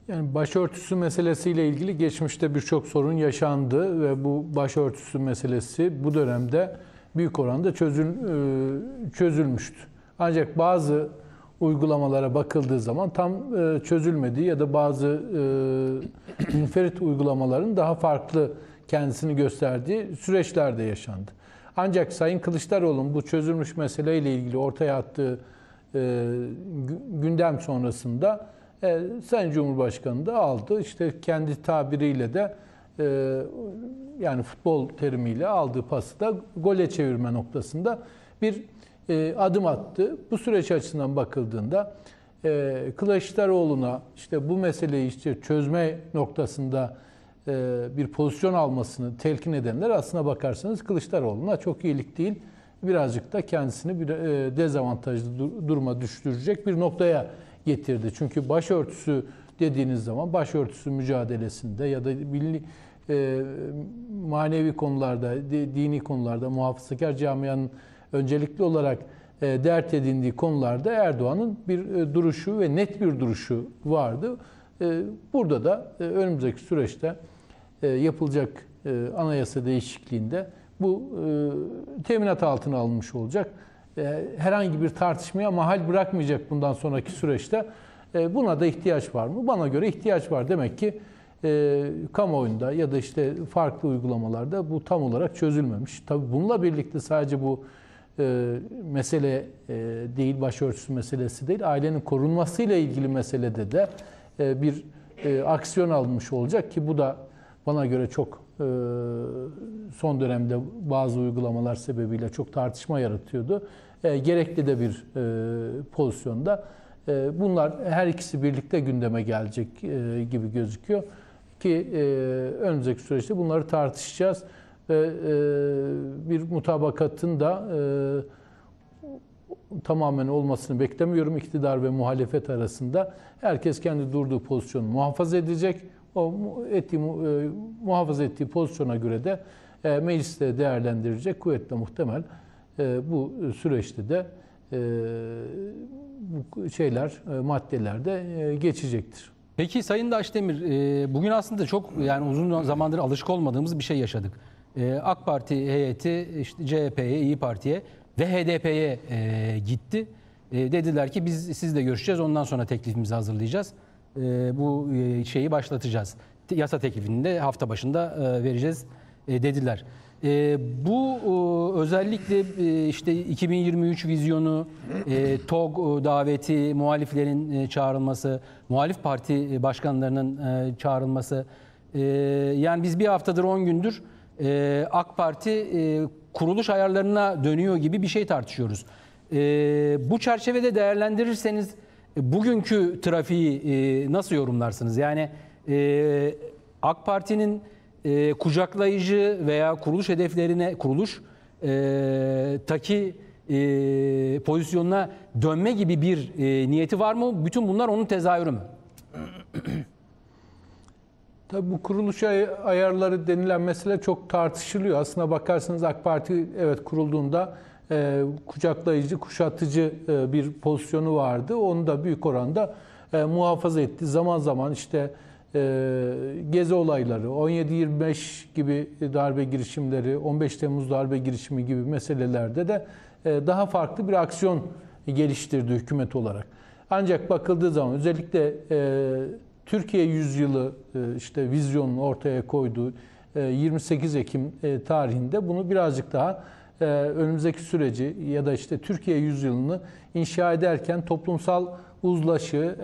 Yani başörtüsü meselesiyle ilgili geçmişte birçok sorun yaşandı ve bu başörtüsü meselesi bu dönemde büyük oranda çözülmüştü. Ancak bazı uygulamalara bakıldığı zaman tam çözülmediği ya da bazı münferit uygulamaların daha farklı kendisini gösterdiği süreçler de yaşandı. Ancak Sayın Kılıçdaroğlu'nun bu çözülmüş meseleyle ilgili ortaya attığı gündem sonrasında Sayın Cumhurbaşkanı da aldı. İşte kendi tabiriyle de yani futbol terimiyle aldığı pası da gole çevirme noktasında bir adım attı. Bu süreç açısından bakıldığında Kılıçdaroğlu'na işte bu meseleyi işte çözme noktasında bir pozisyon almasını telkin edenler aslına bakarsanız Kılıçdaroğlu'na çok iyilik değil. Birazcık da kendisini bir dezavantajlı duruma düşürecek bir noktaya getirdi. Çünkü başörtüsü dediğiniz zaman başörtüsü mücadelesinde ya da manevi konularda, dini konularda muhafazakar camianın öncelikli olarak dert edindiği konularda Erdoğan'ın bir duruşu ve net bir duruşu vardı. Burada da önümüzdeki süreçte yapılacak anayasa değişikliğinde bu teminat altına alınmış olacak. Herhangi bir tartışmaya mahal bırakmayacak bundan sonraki süreçte. Buna da ihtiyaç var mı? Bana göre ihtiyaç var. Demek ki kamuoyunda ya da işte farklı uygulamalarda bu tam olarak çözülmemiş. Tabii bununla birlikte sadece bu mesele değil, başörtüsü meselesi değil, ailenin korunmasıyla ilgili meselede de bir aksiyon alınmış olacak ki bu da bana göre çok son dönemde bazı uygulamalar sebebiyle çok tartışma yaratıyordu. Gerekli de bir pozisyonda. Bunlar her ikisi birlikte gündeme gelecek gibi gözüküyor ki önümüzdeki süreçte bunları tartışacağız. Bir mutabakatın da tamamen olmasını beklemiyorum iktidar ve muhalefet arasında. Herkes kendi durduğu pozisyonu muhafaza edecek. O muhafaza ettiği pozisyona göre de mecliste değerlendirecek, kuvvetle muhtemel bu süreçte de bu maddeler de geçecektir. Peki Sayın Daşdemir, bugün aslında çok yani uzun zamandır alışık olmadığımız bir şey yaşadık. AK Parti heyeti işte CHP'ye, İYİ Parti'ye ve HDP'ye gitti. Dediler ki biz sizle görüşeceğiz, ondan sonra teklifimizi hazırlayacağız. Bu şeyi başlatacağız. Yasa teklifini de hafta başında vereceğiz dediler. Bu özellikle işte 2023 vizyonu, TOG daveti, muhaliflerin çağrılması, muhalif parti başkanlarının çağrılması. Yani biz bir haftadır 10 gündür AK Parti kuruluş ayarlarına dönüyor gibi bir şey tartışıyoruz. Bu çerçevede değerlendirirseniz bugünkü trafiği nasıl yorumlarsınız? Yani AK Parti'nin kucaklayıcı veya kuruluş hedeflerine, pozisyonuna dönme gibi bir niyeti var mı? Bütün bunlar onun tezahürü mü? Tabii bu kuruluş ayarları denilen mesele çok tartışılıyor. Aslına bakarsanız AK Parti evet kurulduğunda kucaklayıcı, kuşatıcı bir pozisyonu vardı. Onu da büyük oranda muhafaza etti. Zaman zaman işte Gezi olayları, 17-25 gibi darbe girişimleri, 15 Temmuz darbe girişimi gibi meselelerde de daha farklı bir aksiyon geliştirdi hükümet olarak. Ancak bakıldığı zaman özellikle Türkiye yüzyılı işte vizyonunu ortaya koyduğu 28 Ekim tarihinde bunu birazcık daha önümüzdeki süreci ya da işte Türkiye yüzyılını inşa ederken toplumsal uzlaşı,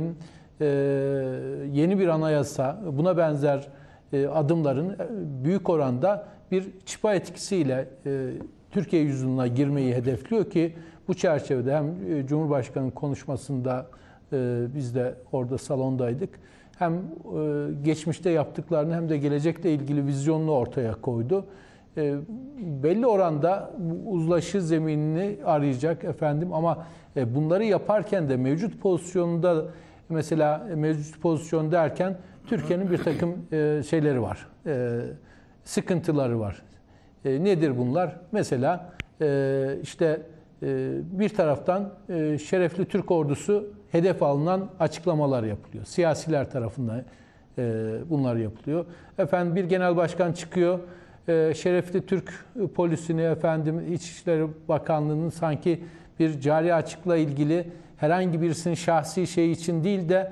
yeni bir anayasa, buna benzer adımların büyük oranda bir çıpa etkisiyle Türkiye yüzyılına girmeyi hedefliyor ki bu çerçevede hem Cumhurbaşkanı'nın konuşmasında biz de orada salondaydık. Hem geçmişte yaptıklarını hem de gelecekle ilgili vizyonunu ortaya koydu. Belli oranda uzlaşı zeminini arayacak ama bunları yaparken de mevcut pozisyonda mesela mevcut pozisyon derken Türkiye'nin bir takım şeyleri var, sıkıntıları var. Nedir bunlar? Mesela işte bir taraftan şerefli Türk ordusu hedef alınan açıklamalar yapılıyor. Siyasiler tarafından bunlar yapılıyor. Efendim bir genel başkan çıkıyor, şerefli Türk polisini, efendim İçişleri Bakanlığı'nın sanki bir cari açıkla ilgili herhangi birisinin şahsi şey için değil de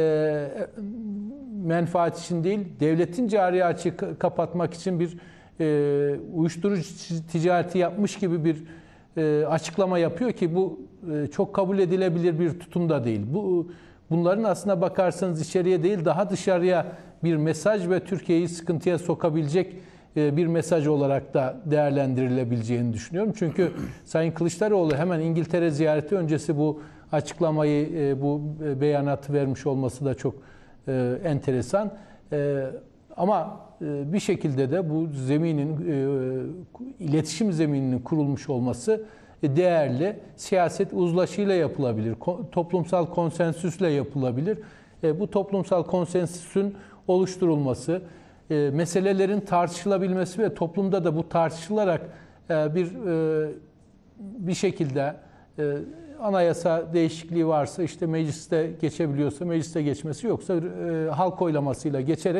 menfaat için değil, devletin cari açığı kapatmak için bir uyuşturucu ticareti yapmış gibi bir açıklama yapıyor ki bu çok kabul edilebilir bir tutum da değil. Bunların aslına bakarsanız içeriye değil daha dışarıya bir mesaj ve Türkiye'yi sıkıntıya sokabilecek bir mesaj olarak da değerlendirilebileceğini düşünüyorum. Çünkü Sayın Kılıçdaroğlu hemen İngiltere ziyareti öncesi bu açıklamayı, bu beyanatı vermiş olması da çok enteresan. Ama bir şekilde de bu zeminin, iletişim zemininin kurulmuş olması değerli. Siyaset uzlaşıyla yapılabilir, toplumsal konsensüsle yapılabilir. Bu toplumsal konsensüsün oluşturulması, meselelerin tartışılabilmesi ve toplumda da bu tartışılarak bir şekilde anayasa değişikliği varsa işte mecliste geçebiliyorsa mecliste geçmesi yoksa halk oylamasıyla geçerek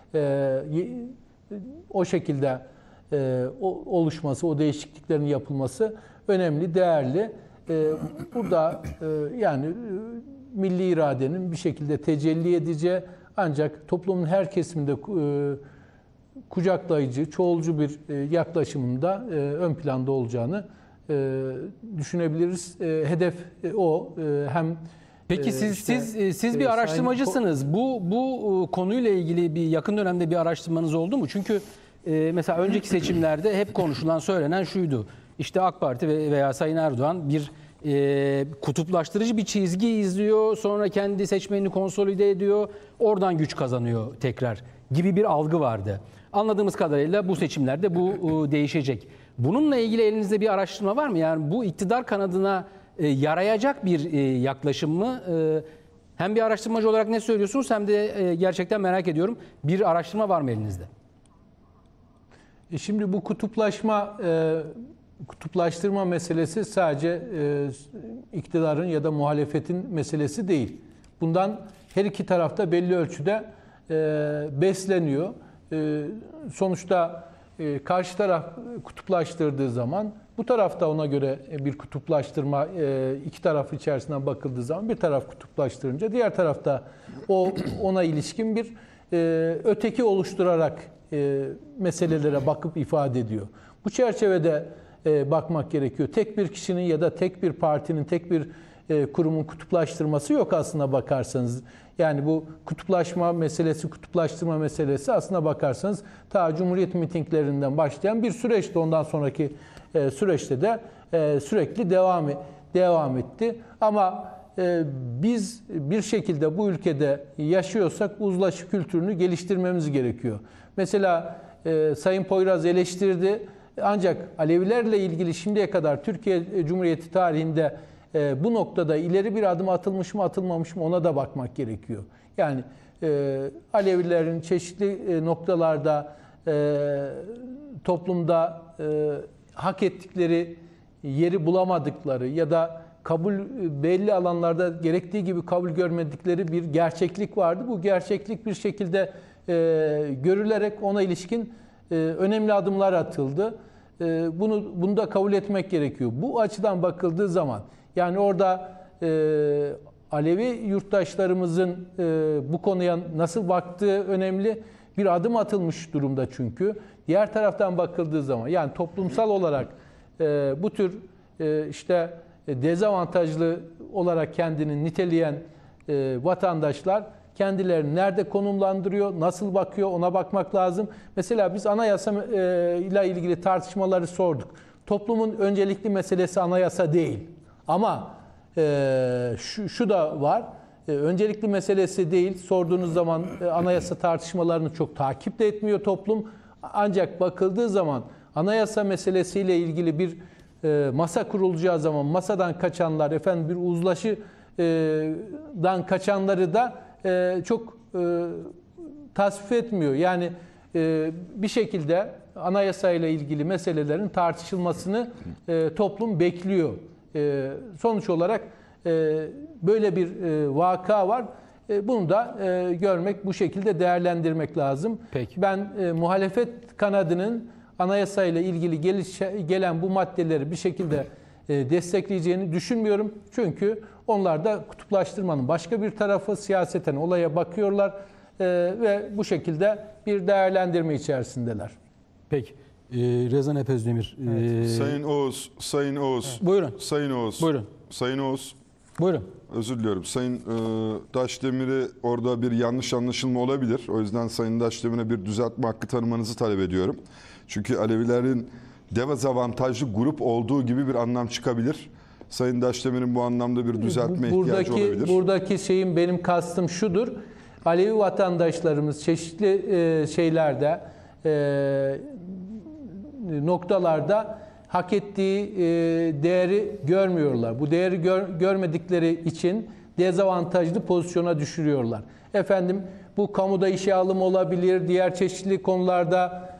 o şekilde oluşması, o değişikliklerin yapılması önemli, değerli. Burada yani milli iradenin bir şekilde tecelli edeceği ancak toplumun her kesiminde kucaklayıcı, çoğulcu bir yaklaşımında ön planda olacağını düşünebiliriz. Hedef o. Hem peki siz bir araştırmacısınız. Bu konuyla ilgili bir yakın dönemde bir araştırmanız oldu mu? Çünkü mesela önceki seçimlerde hep konuşulan, söylenen şuydu. İşte AK Parti veya Sayın Erdoğan bir kutuplaştırıcı bir çizgi izliyor, sonra kendi seçmenini konsolide ediyor, oradan güç kazanıyor tekrar gibi bir algı vardı. Anladığımız kadarıyla bu seçimlerde bu değişecek. Bununla ilgili elinizde bir araştırma var mı? Yani bu iktidar kanadına yarayacak bir yaklaşım mı? Hem bir araştırmacı olarak ne söylüyorsunuz hem de gerçekten merak ediyorum. Bir araştırma var mı elinizde? Şimdi bu kutuplaştırma meselesi sadece iktidarın ya da muhalefetin meselesi değil. Bundan her iki tarafta belli ölçüde besleniyor. Sonuçta karşı taraf kutuplaştırdığı zaman bu tarafta ona göre bir kutuplaştırma, iki taraf içerisinden bakıldığı zaman bir taraf kutuplaştırınca diğer tarafta ona ilişkin bir öteki oluşturarak meselelere bakıp ifade ediyor. Bu çerçevede bakmak gerekiyor. Tek bir kişinin ya da tek bir partinin, tek bir kurumun kutuplaştırması yok aslına bakarsanız. Yani bu kutuplaşma meselesi, kutuplaştırma meselesi aslına bakarsanız ta Cumhuriyet mitinglerinden başlayan bir süreçti. Ondan sonraki süreçte de sürekli devam etti. Ama biz bir şekilde bu ülkede yaşıyorsak uzlaşı kültürünü geliştirmemiz gerekiyor. Mesela Sayın Poyraz eleştirdi. Ancak Alevilerle ilgili şimdiye kadar Türkiye Cumhuriyeti tarihinde bu noktada ileri bir adım atılmış mı atılmamış mı ona da bakmak gerekiyor. Yani Alevilerin çeşitli noktalarda toplumda hak ettikleri yeri bulamadıkları ya da belli alanlarda gerektiği gibi kabul görmedikleri bir gerçeklik vardı. Bu gerçeklik bir şekilde görülerek ona ilişkin önemli adımlar atıldı. Bunu da kabul etmek gerekiyor. Bu açıdan bakıldığı zaman yani orada Alevi yurttaşlarımızın bu konuya nasıl baktığı önemli. Bir adım atılmış durumda çünkü. Diğer taraftan bakıldığı zaman yani toplumsal olarak bu tür işte dezavantajlı olarak kendini niteleyen vatandaşlar kendilerini nerede konumlandırıyor, nasıl bakıyor ona bakmak lazım. Mesela biz anayasa ile ilgili tartışmaları sorduk. Toplumun öncelikli meselesi anayasa değil. Ama şu da var. Öncelikli meselesi değil. Sorduğunuz zaman anayasa tartışmalarını çok takip de etmiyor toplum. Ancak bakıldığı zaman anayasa meselesiyle ilgili bir masa kurulacağı zaman masadan kaçanlar, efendim bir uzlaşıdan kaçanları da çok tasvip etmiyor. Yani bir şekilde anayasayla ilgili meselelerin tartışılmasını toplum bekliyor. Sonuç olarak böyle bir vaka var. Bunu da görmek, bu şekilde değerlendirmek lazım. Peki. Ben muhalefet kanadının anayasayla ilgili gelen bu maddeleri bir şekilde destekleyeceğini düşünmüyorum. Çünkü onlar da kutuplaştırmanın başka bir tarafı, siyaseten olaya bakıyorlar ve bu şekilde bir değerlendirme içerisindeler. Peki. Rezan Epezdemir. Sayın Oğuz. Buyurun. Sayın Oğuz. Buyurun. Sayın Oğuz. Buyurun. Özür diliyorum. Sayın Daşdemir'i orada bir yanlış anlaşılma olabilir. O yüzden Sayın Daşdemir'e bir düzeltme hakkı tanımanızı talep ediyorum. Çünkü Alevilerin dezavantajlı grup olduğu gibi bir anlam çıkabilir. Sayın Daşdemir'in bu anlamda bir düzeltme ihtiyacı olabilir. Buradaki şeyin, benim kastım şudur. Alevi vatandaşlarımız çeşitli şeylerde, noktalarda hak ettiği değeri görmüyorlar. Bu değeri görmedikleri için dezavantajlı pozisyona düşürüyorlar. Efendim, bu kamuda işe alım olabilir, diğer çeşitli konularda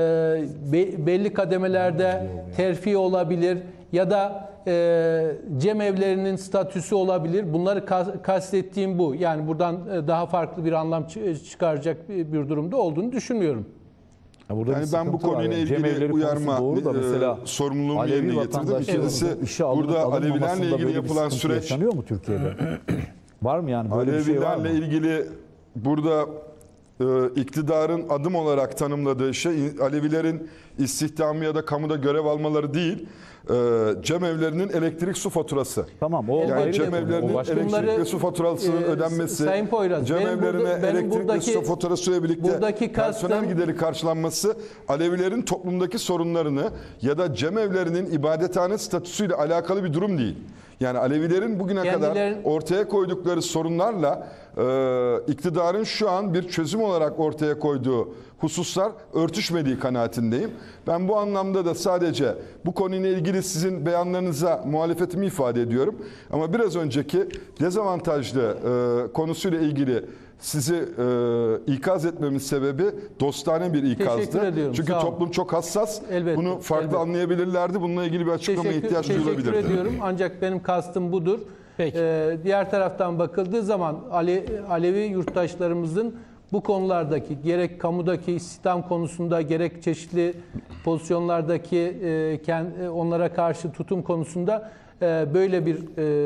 belli kademelerde terfi olabilir ya da cemevlerinin statüsü olabilir. Bunları kastettiğim bu. Yani buradan daha farklı bir anlam çıkaracak bir durumda olduğunu düşünmüyorum. Burada Yani ben bu konuyla ilgili uyarma sorumluluğumu Alevi yerine getirdim. vatandaşların İkincisi işe burada Alevilerle alınmamasında ilgili böyle bir yapılan sıkıntı süreç, yaşanıyor mu Türkiye'de? Var mı yani böyle bir şey var mı? Alevilerle ilgili burada iktidarın adım olarak tanımladığı şey Alevilerin istihdamı ya da kamuda görev almaları değil, cemevlerinin elektrik su faturası. Tamam, o Yani ayrı bir konu. cemevlerinin O başka bir elektrik şey. ve su faturasının ödenmesi, Sayın Poyraz, cemevlerine benim elektrik ve su faturasıyla birlikte buradaki personel kastım- gideri karşılanması Alevilerin toplumdaki sorunlarını ya da cemevlerinin ibadethane statüsüyle alakalı bir durum değil. Yani Alevilerin bugüne kadar ortaya koydukları sorunlarla iktidarın şu an bir çözüm olarak ortaya koyduğu hususlar örtüşmediği kanaatindeyim. Ben bu anlamda da sadece bu konuyla ilgili sizin beyanlarınıza muhalefetimi ifade ediyorum. Ama biraz önceki dezavantajlı konusuyla ilgili sizi ikaz etmemin sebebi dostane bir ikazdı. Teşekkür ediyorum, Çünkü sağ olun. toplum çok hassas. Elbette, Bunu farklı elbette. anlayabilirlerdi. Bununla ilgili bir açıklamaya ihtiyaç duyulabilirdi. Teşekkür ediyorum. Ancak benim kastım budur. Peki. Diğer taraftan bakıldığı zaman Alevi yurttaşlarımızın bu konulardaki, gerek kamudaki istihdam konusunda, gerek çeşitli pozisyonlardaki onlara karşı tutum konusunda böyle bir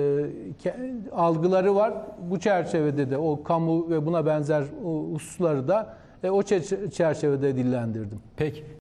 algıları var. Bu çerçevede de o kamu ve buna benzer hususları da o çerçevede dillendirdim. Peki.